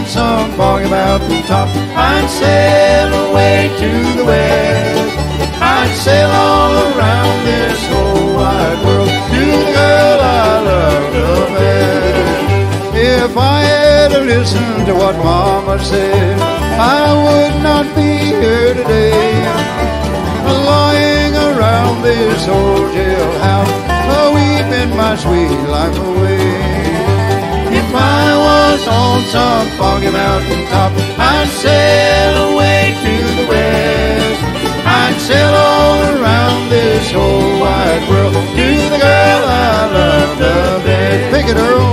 some foggy mountain top, I'd sail away to the west. I'd sail all around this whole wide world to the girl I love the best. If I had listened to what Mama said, I would not be here today, lying around this old jailhouse, weeping my sweet life away. If I was on some foggy mountain top, I'd sail away to the west. I'd sail all around this whole wide world to the girl I love the best. Pick it, Earl.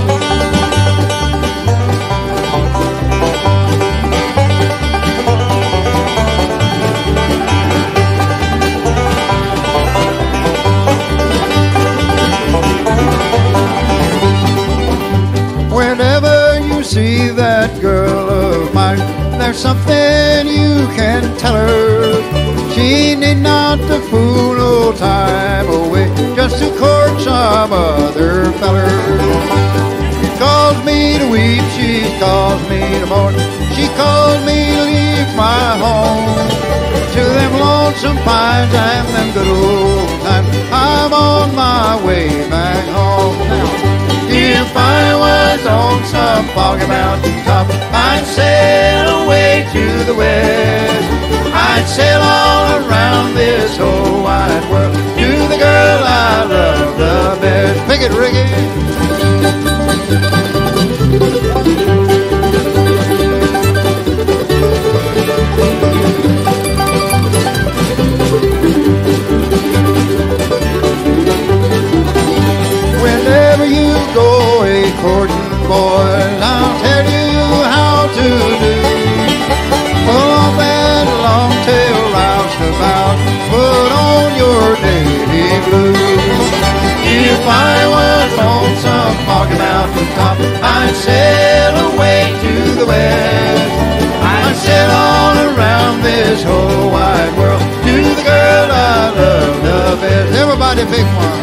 Whenever you see that girl of mine, there's something you can tell her. She need not to fool no time away just to court some other feller. She calls me to weep, she calls me to mourn, she calls me to leave my home. To them lonesome pines and them good old times, I'm on my way back home now. If I was on some foggy mountain top, I'd sail away to the west. I'd sail all around this whole wide world to the girl I love the best. Pick it, Ricky. Whenever you go a-courting, boys, I'll tell you how to do. Pull off that long-tail roustabout, put on your navy blue. If I was on some foggy mountain top, I'd sail away to the west. I'd sail all around this whole wide world to the girl I love the best. Everybody pick one.